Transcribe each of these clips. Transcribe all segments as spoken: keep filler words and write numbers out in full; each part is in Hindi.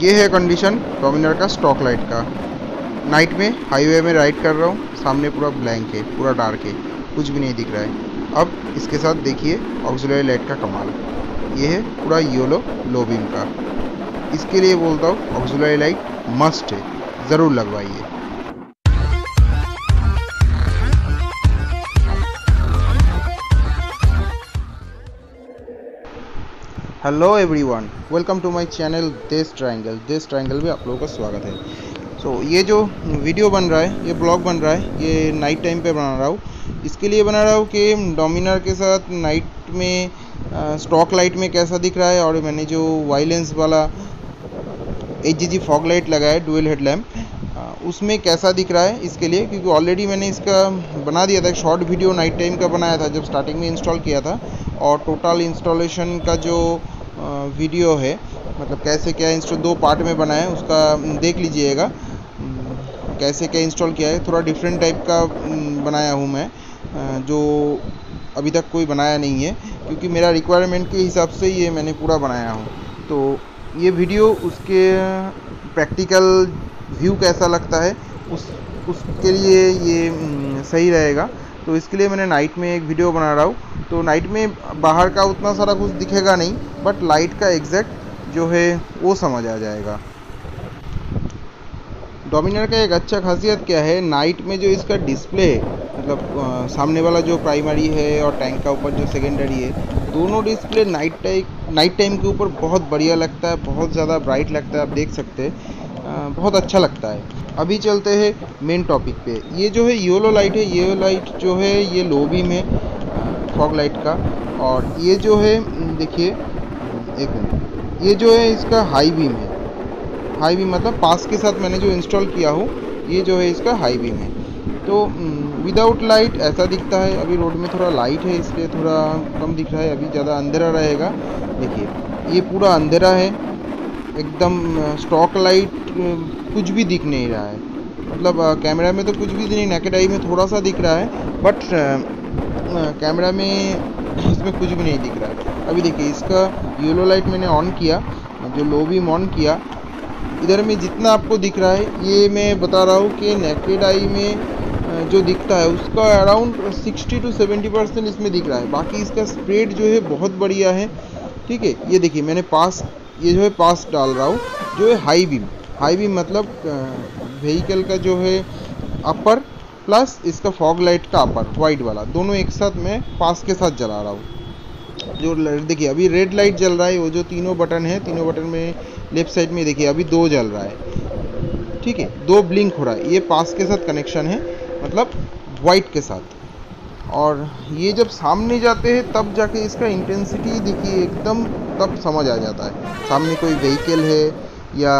ये है कंडीशन डोमिनार का स्टॉक लाइट का। नाइट में हाईवे में राइड कर रहा हूँ, सामने पूरा ब्लैंक है, पूरा डार्क है, कुछ भी नहीं दिख रहा है। अब इसके साथ देखिए ऑक्सिलरी लाइट का कमाल। ये है पूरा येलो लो बीम का। इसके लिए बोलता हूँ ऑक्सिलरी लाइट मस्ट है, ज़रूर लगवाइए। Hello everyone, welcome to my channel Desh triangle. Desh triangle में आप लोगों का स्वागत है। सो so, ये जो वीडियो बन रहा है, ये ब्लॉग बन रहा है, ये नाइट टाइम पे बना रहा हूँ। इसके लिए बना रहा हूँ कि डोमिनार के साथ नाइट में स्टॉक लाइट में कैसा दिख रहा है। और मैंने जो वाइलेंस वाला H G G fog light लगाया है, डुअल हेडलैम्प, उसमें कैसा दिख रहा है इसके लिए, क्योंकि ऑलरेडी मैंने इसका बना दिया था, एक शॉर्ट वीडियो नाइट टाइम का बनाया था जब स्टार्टिंग में इंस्टॉल किया था। और टोटल इंस्टॉलेशन का जो वीडियो है, मतलब कैसे क्या इंस्टॉल दो पार्ट में बनाया है, उसका देख लीजिएगा कैसे क्या इंस्टॉल किया है। थोड़ा डिफरेंट टाइप का बनाया हूँ मैं, जो अभी तक कोई बनाया नहीं है, क्योंकि मेरा रिक्वायरमेंट के हिसाब से ये मैंने पूरा बनाया हूँ। तो ये वीडियो उसके प्रैक्टिकल व्यू कैसा लगता है उस उसके लिए ये सही रहेगा। तो इसके लिए मैंने नाइट में एक वीडियो बना रहा हूँ। तो नाइट में बाहर का उतना सारा कुछ दिखेगा नहीं, बट लाइट का एग्जैक्ट जो है वो समझ आ जाएगा। डोमिनार का एक अच्छा खासियत क्या है, नाइट में जो इसका डिस्प्ले है, मतलब आ, सामने वाला जो प्राइमरी है और टैंक का ऊपर जो सेकेंडरी है, दोनों display night time night time के ऊपर बहुत बढ़िया लगता है, बहुत ज़्यादा ब्राइट लगता है। आप देख सकते हैं, बहुत अच्छा लगता है। अभी चलते हैं मेन टॉपिक पे। ये जो है येलो लाइट है, ये लाइट जो है ये लो बीम है फॉग लाइट का। और ये जो है देखिए, एक मिनट, ये जो है इसका हाई बीम है। हाई बीम मतलब पास के साथ मैंने जो इंस्टॉल किया हूँ, ये जो है इसका हाई बीम है। तो विदाउट लाइट ऐसा दिखता है। अभी रोड में थोड़ा लाइट है, इसलिए थोड़ा कम दिख रहा है, अभी ज़्यादा अंधेरा रहेगा। देखिए ये पूरा अंधेरा है एकदम। स्टॉक लाइट कुछ भी दिख नहीं रहा है, मतलब कैमरा में तो कुछ भी नहीं, नेकेड आई में थोड़ा सा दिख रहा है, बट कैमरा में इसमें कुछ भी नहीं दिख रहा है। अभी देखिए इसका येलो लाइट मैंने ऑन किया, जो लो बीम ऑन किया, इधर में जितना आपको दिख रहा है, ये मैं बता रहा हूँ कि नेकेड आई में जो दिखता है उसका around sixty to seventy percent इसमें दिख रहा है। बाकी इसका स्प्रेड जो है बहुत बढ़िया है। ठीक है, ये देखिए मैंने पास, ये जो है पास डाल रहा हूँ, जो है हाई बीम। हाई बीम मतलब व्हीकल का जो है अपर प्लस इसका फॉग लाइट का अपर वाइट वाला, दोनों एक साथ मैं पास के साथ जला रहा हूँ। जो देखिए अभी रेड लाइट जल रहा है, वो जो तीनों बटन है, तीनों बटन में लेफ्ट साइड में देखिए अभी दो जल रहा है। ठीक है, दो ब्लिंक हो रहा है, ये पास के साथ कनेक्शन है, मतलब वाइट के साथ। और ये जब सामने जाते हैं तब जाके इसका इंटेंसिटी देखिए एकदम, तब समझ आ जाता है सामने कोई व्हीकल है या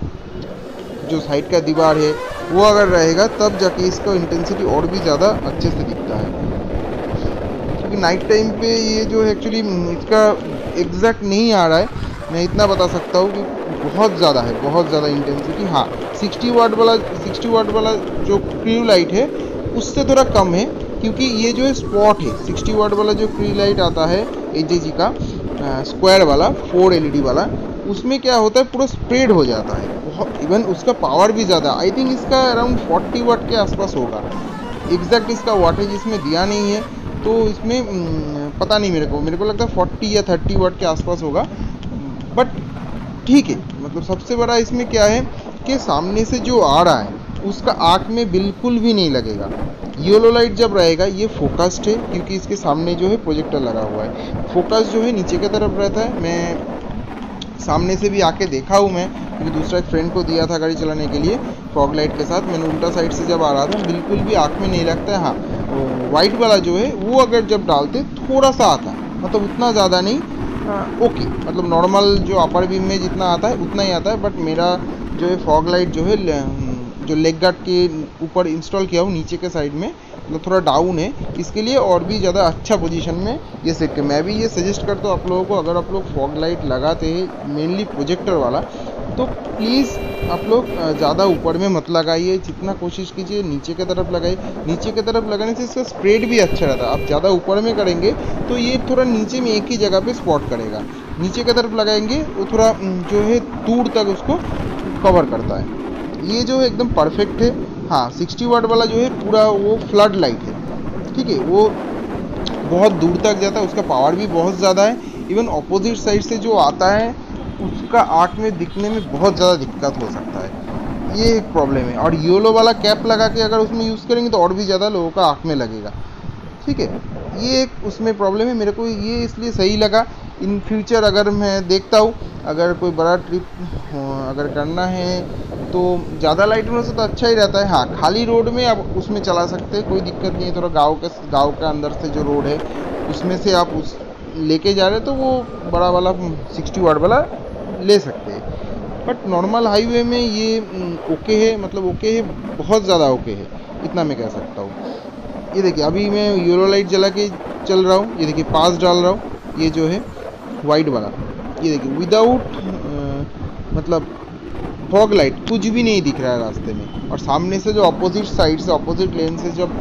जो साइड का दीवार है वो अगर रहेगा, तब जाके इसका इंटेंसिटी और भी ज़्यादा अच्छे से दिखता है। क्योंकि नाइट टाइम पे ये जो है एक्चुअली इसका एग्जैक्ट नहीं आ रहा है, मैं इतना बता सकता हूँ कि बहुत ज़्यादा है, बहुत ज़्यादा इंटेंसिटी। हाँ, सिक्सटी वाट वाला सिक्सटी वाट वाला जो क्रू लाइट है उससे थोड़ा कम है, क्योंकि ये जो है स्पॉट है। सिक्सटी वाट वाला जो क्रू लाइट आता है एच जी जी का स्क्वायर वाला फोर एल ई डी वाला, उसमें क्या होता है पूरा स्प्रेड हो जाता है बहुत, इवन उसका पावर भी ज़्यादा, आई थिंक इसका अराउंड फोर्टी वाट के आसपास होगा। एग्जैक्ट इसका वाटेज इसमें दिया नहीं है, तो इसमें पता नहीं, मेरे को मेरे को लगता है फोर्टी या थर्टी वाट के आसपास होगा। बट ठीक है, मतलब सबसे बड़ा इसमें क्या है कि सामने से जो आ रहा है उसका आँख में बिल्कुल भी नहीं लगेगा। येलो लाइट जब रहेगा ये फोकस्ड है, क्योंकि इसके सामने जो है प्रोजेक्टर लगा हुआ है। फोकस जो है नीचे की तरफ रहता है। मैं सामने से भी आके देखा हूँ मैं, क्योंकि दूसरा एक फ्रेंड को दिया था गाड़ी चलाने के लिए फॉग लाइट के साथ। मैंने उल्टा साइड से जब आ रहा था, बिल्कुल भी आँख में नहीं लगता है। हाँ, वाइट वाला जो है वो अगर जब डालते थोड़ा सा आता है, मतलब उतना ज़्यादा नहीं। ओके, मतलब नॉर्मल जो अपर बीम में जितना आता है उतना ही आता है। बट मेरा जो है फॉग लाइट जो है जो लेग गार्ड के ऊपर इंस्टॉल किया हूँ नीचे के साइड में, मतलब थोड़ा डाउन है, इसके लिए और भी ज़्यादा अच्छा पोजीशन में ये सेट के। मैं भी ये सजेस्ट करता हूँ आप लोगों को, अगर आप लोग फॉग लाइट लगाते हैं मेनली प्रोजेक्टर वाला, तो प्लीज़ आप लोग ज़्यादा ऊपर में मत लगाइए, जितना कोशिश कीजिए नीचे की तरफ लगाइए। नीचे की तरफ लगाने से इसका स्प्रेड भी अच्छा रहता है। आप ज़्यादा ऊपर में करेंगे तो ये थोड़ा नीचे में एक ही जगह पे स्पॉट करेगा। नीचे की तरफ लगाएंगे वो थोड़ा जो है दूर तक उसको कवर करता है। ये जो है एकदम परफेक्ट है। हाँ, सिक्सटी वाट वाला जो है पूरा वो फ्लड लाइट है, ठीक है, वो बहुत दूर तक जाता है, उसका पावर भी बहुत ज़्यादा है। इवन ऑपोजिट साइड से जो आता है उसका आँख में दिखने में बहुत ज़्यादा दिक्कत हो सकता है, ये एक प्रॉब्लम है। और योलो वाला कैप लगा के अगर उसमें यूज़ करेंगे तो और भी ज़्यादा लोगों का आँख में लगेगा, ठीक है, ये एक उसमें प्रॉब्लम है। मेरे को ये इसलिए सही लगा। इन फ्यूचर अगर मैं देखता हूँ अगर कोई बड़ा ट्रिप अगर करना है तो ज़्यादा लाइट होने से तो अच्छा ही रहता है। हाँ, खाली रोड में आप उसमें चला सकते हैं, कोई दिक्कत नहीं है। थोड़ा गांव के गांव के अंदर से जो रोड है उसमें से आप उस लेके जा रहे हैं तो वो बड़ा वाला सिक्सटी वाट वाला ले सकते हैं। बट नॉर्मल हाईवे में ये ओके है, मतलब ओके है, बहुत ज़्यादा ओके है, इतना मैं कह सकता हूँ। ये देखिए अभी मैं येलो लाइट जला के चल रहा हूँ, ये देखिए पास डाल रहा हूँ, ये जो है वाइट वाला, ये देखिए विदाउट मतलब फॉग लाइट कुछ भी नहीं दिख रहा है रास्ते में। और सामने से जो अपोजिट साइड से अपोजिट लेन से जब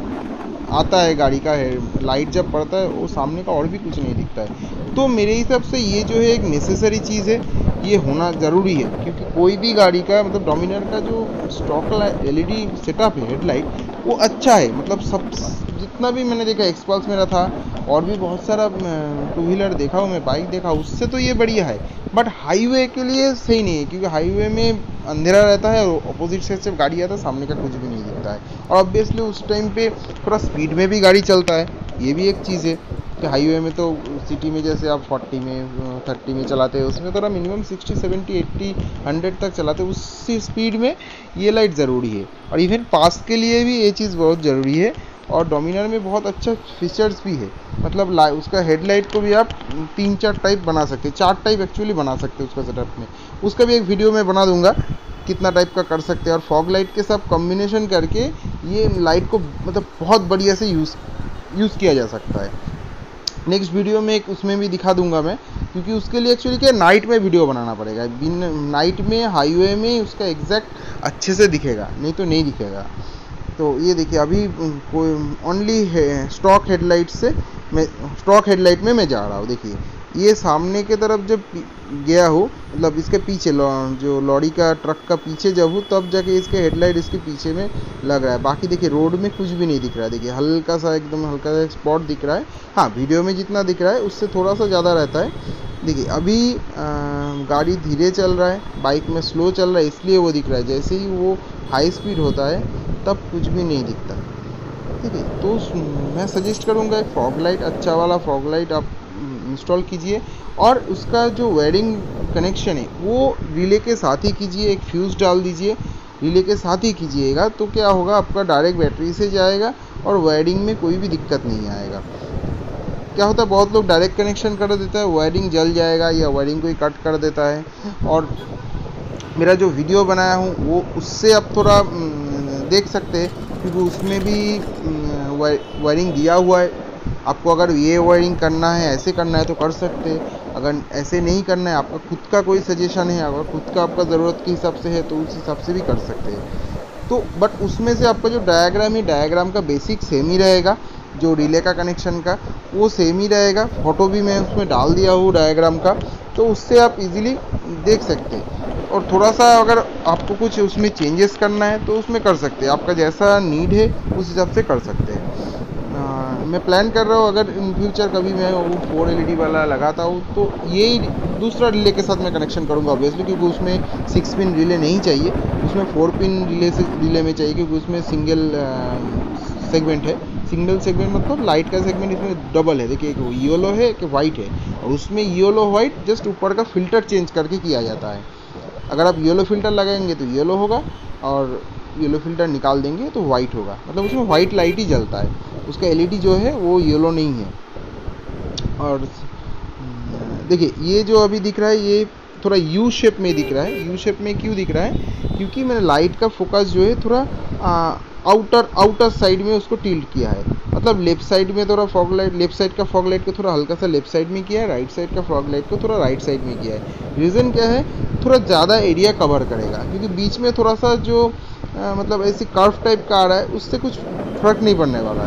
आता है गाड़ी का है लाइट जब पड़ता है वो सामने का और भी कुछ नहीं दिखता है। तो मेरे हिसाब से ये जो है एक नेसेसरी चीज़ है, ये होना ज़रूरी है, क्योंकि कोई भी गाड़ी का मतलब डोमिनार का जो स्टॉक एलईडी सेटअप है हेडलाइट वो अच्छा है। मतलब सब जितना भी मैंने देखा एक्सपल्स मेरा था और भी बहुत सारा टू व्हीलर देखा हूँ मैं, बाइक देखा, उससे तो ये बढ़िया है। बट हाईवे के लिए सही नहीं है, क्योंकि हाईवे में अंधेरा रहता है और अपोजिट साइड से गाड़ी आता है, सामने का कुछ भी नहीं दिखता है। और ऑब्वियसली उस टाइम पे थोड़ा स्पीड में भी गाड़ी चलता है, ये भी एक चीज़ है कि हाईवे में तो सिटी में जैसे आप फोर्टी में थर्टी में चलाते हैं उसमें थोड़ा minimum sixty seventy eighty hundred तक चलाते हैं, उसी स्पीड में ये लाइट ज़रूरी है। और इवन पास के लिए भी ये चीज़ बहुत ज़रूरी है। और डोमिनार में बहुत अच्छा फीचर्स भी है, मतलब ला उसका हेडलाइट को भी आप तीन चार टाइप बना सकते हैं, चार टाइप एक्चुअली बना सकते हैं उसका सेटअप में। उसका भी एक वीडियो मैं बना दूंगा कितना टाइप का कर सकते हैं। और फॉग लाइट के साथ कॉम्बिनेशन करके ये लाइट को मतलब बहुत बढ़िया से यूज़ यूज़ किया जा सकता है। नेक्स्ट वीडियो में एक उसमें भी दिखा दूंगा मैं, क्योंकि उसके लिए एक्चुअली क्या नाइट में वीडियो बनाना पड़ेगा। बिन नाइट में हाईवे में उसका एग्जैक्ट अच्छे से दिखेगा, नहीं तो नहीं दिखेगा। तो ये देखिए अभी कोई ओनली स्टॉक हेडलाइट से मैं स्टॉक हेडलाइट में मैं जा रहा हूँ। देखिए ये सामने के तरफ जब गया हूँ, मतलब इसके पीछे जो लॉरी का ट्रक का पीछे जब हूँ तब जाके इसके हेडलाइट इसके पीछे में लग रहा है। बाकी देखिए रोड में कुछ भी नहीं दिख रहा है, देखिए हल्का सा एकदम हल्का सा स्पॉट दिख रहा है। हाँ, वीडियो में जितना दिख रहा है उससे थोड़ा सा ज़्यादा रहता है। देखिए अभी आ, गाड़ी धीरे चल रहा है, बाइक में स्लो चल रहा है, इसलिए वो दिख रहा है। जैसे ही वो हाई स्पीड होता है तब कुछ भी नहीं दिखता, ठीक है। तो मैं सजेस्ट करूँगा एक फॉग लाइट, अच्छा वाला फॉग लाइट आप इंस्टॉल कीजिए। और उसका जो वायरिंग कनेक्शन है वो रिले के साथ ही कीजिए, एक फ्यूज़ डाल दीजिए, रिले के साथ ही कीजिएगा। तो क्या होगा, आपका डायरेक्ट बैटरी से जाएगा और वायरिंग में कोई भी दिक्कत नहीं आएगा। क्या होता है बहुत लोग डायरेक्ट कनेक्शन कर देता है, वायरिंग जल जाएगा या वायरिंग को ही कट कर देता है। और मेरा जो वीडियो बनाया हूँ वो उससे आप थोड़ा देख सकते हैं, क्योंकि उसमें भी वायरिंग दिया हुआ है। आपको अगर ये वायरिंग करना है, ऐसे करना है तो कर सकते हैं, अगर ऐसे नहीं करना है, आपका खुद का कोई सजेशन है, अगर खुद का आपका ज़रूरत के हिसाब से है तो उस हिसाब से भी कर सकते हैं। तो बट उसमें से आपका जो डायग्राम है, डायग्राम का बेसिक सेम ही रहेगा, जो रिले का कनेक्शन का वो सेम ही रहेगा। फ़ोटो भी मैं उसमें डाल दिया हूँ डायग्राम का, तो उससे आप इजीली देख सकते हैं। और थोड़ा सा अगर आपको कुछ उसमें चेंजेस करना है तो उसमें कर सकते हैं, आपका जैसा नीड है उस हिसाब से कर सकते हैं। आ, मैं प्लान कर रहा हूँ अगर इन फ्यूचर कभी मैं वो फोर एल ई डी वाला लगाता हूँ तो यही दूसरा रिले के साथ मैं कनेक्शन करूँगा ऑब्वियसली, क्योंकि उसमें सिक्स पिन रिले नहीं चाहिए, उसमें फोर पिन रिले से रिले में चाहिए, क्योंकि उसमें सिंगल सेगमेंट है। सिंगल सेगमेंट मतलब लाइट का सेगमेंट इसमें डबल है। देखिए एक येलो है एक वाइट है, और उसमें येलो वाइट जस्ट ऊपर का फिल्टर चेंज करके किया जाता है। अगर आप येलो फिल्टर लगाएंगे तो येलो होगा, और येलो फिल्टर निकाल देंगे तो वाइट होगा, मतलब उसमें वाइट लाइट ही जलता है, उसका एलईडी जो है वो येलो नहीं है। और देखिए ये जो अभी दिख रहा है ये थोड़ा यू शेप में दिख रहा है। यू शेप में क्यों दिख रहा है, क्योंकि मैंने लाइट का फोकस जो है थोड़ा आउटर आउटर साइड में उसको टिल्ट किया है, मतलब लेफ्ट साइड में थोड़ा फॉग लाइट, लेफ्ट साइड का फॉग लाइट को थोड़ा हल्का सा लेफ्ट साइड में किया है, राइट साइड का फॉग लाइट को थोड़ा राइट साइड में किया है। रीज़न क्या है, थोड़ा ज़्यादा एरिया कवर करेगा, क्योंकि बीच में थोड़ा सा जो आ, मतलब ऐसी कर्व टाइप का आ रहा है उससे कुछ फर्क नहीं पड़ने वाला है।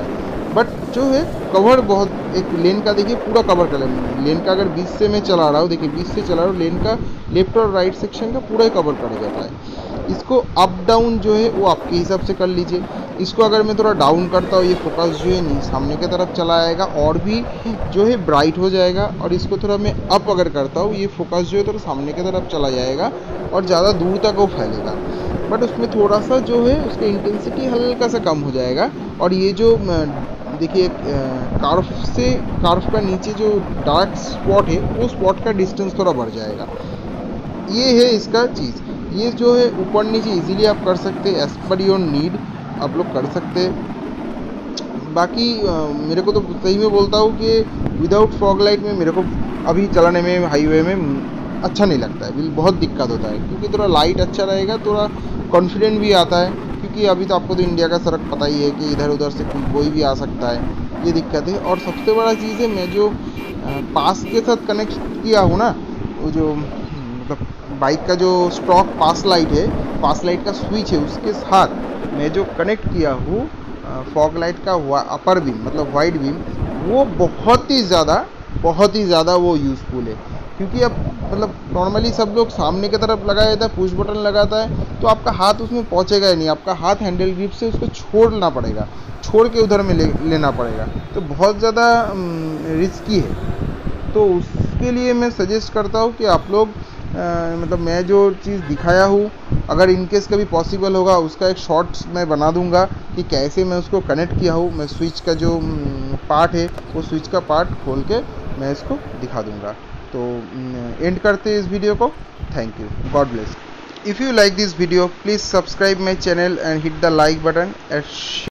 बट जो है कवर बहुत, एक लेन का देखिए पूरा कवर कर लें। लेन का अगर बीच से मैं चला रहा हूँ, देखिए बीच से चला रहा हूँ, लेन का लेफ्ट और राइट सेक्शन का पूरा ही कवर कर जाता है। इसको अप डाउन जो है वो आपके हिसाब से कर लीजिए। इसको अगर मैं थोड़ा डाउन करता हूँ, ये फोकस जो है नहीं सामने की तरफ चला आएगा और भी जो है ब्राइट हो जाएगा। और इसको थोड़ा मैं अप अगर करता हूँ, ये फोकस जो है थोड़ा सामने की तरफ चला जाएगा और ज़्यादा दूर तक वो फैलेगा। बट उसमें थोड़ा सा जो है उसकी इंटेंसिटी हल्का सा कम हो जाएगा। और ये जो देखिए कार्फ से कार्फ का नीचे जो डार्क स्पॉट है वो स्पॉट का डिस्टेंस थोड़ा बढ़ जाएगा। ये है इसका चीज़। ये जो है ऊपर नीचे इजीली आप कर सकते हैं, एज पर योर नीड आप लोग कर सकते हैं। बाकी आ, मेरे को तो सही में बोलता हूँ कि विदाउट फॉग लाइट में मेरे को अभी चलाने में हाईवे में अच्छा नहीं लगता है, बहुत दिक्कत होता है। क्योंकि थोड़ा लाइट अच्छा रहेगा, थोड़ा कॉन्फिडेंट भी आता है। क्योंकि अभी तो आपको तो इंडिया का सड़क पता ही है कि इधर उधर से कोई कोई भी आ सकता है, ये दिक्कत है। और सबसे बड़ा चीज़ है, मैं जो पास के साथ कनेक्ट किया हूँ ना, वो जो मतलब बाइक का जो स्टॉक पास लाइट है, पास लाइट का स्विच है, उसके साथ मैं जो कनेक्ट किया हूँ फॉग लाइट का अपर बीम मतलब वाइड बीम, वो बहुत ही ज़्यादा बहुत ही ज़्यादा वो यूज़फुल है। क्योंकि अब मतलब नॉर्मली सब लोग सामने की तरफ लगाया जाता है, पुश बटन लगाता है, तो आपका हाथ उसमें पहुंचेगा ही नहीं। आपका हाथ हैंडल ग्रिप से उसको छोड़ना पड़ेगा, छोड़ के उधर में ले, लेना पड़ेगा, तो बहुत ज़्यादा रिस्की है। तो उसके लिए मैं सजेस्ट करता हूँ कि आप लोग आ, मतलब मैं जो चीज़ दिखाया हूँ, अगर इनकेस कभी पॉसिबल होगा उसका एक शॉर्ट्स मैं बना दूंगा कि कैसे मैं उसको कनेक्ट किया हूँ। मैं स्विच का जो पार्ट है वो स्विच का पार्ट खोल के मैं इसको दिखा दूंगा। तो एंड करते हैं इस वीडियो को। Thank you, God bless. If you like this video please subscribe my channel and hit the like button and